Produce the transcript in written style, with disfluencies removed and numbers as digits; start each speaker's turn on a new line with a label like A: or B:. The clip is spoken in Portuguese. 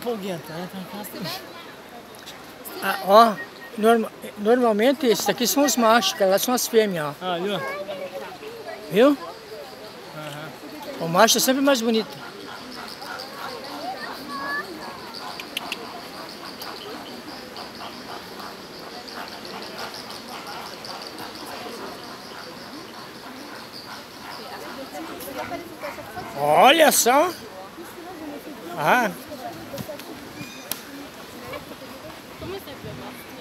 A: polguento, né? Ah, ó, normalmente esses aqui são os machos, que lá são as fêmeas, ó.
B: Ah, viu?
A: Viu?
B: Uhum.
A: O macho é sempre mais bonito. Olha só! Ah!
C: Comment ça s'appelle?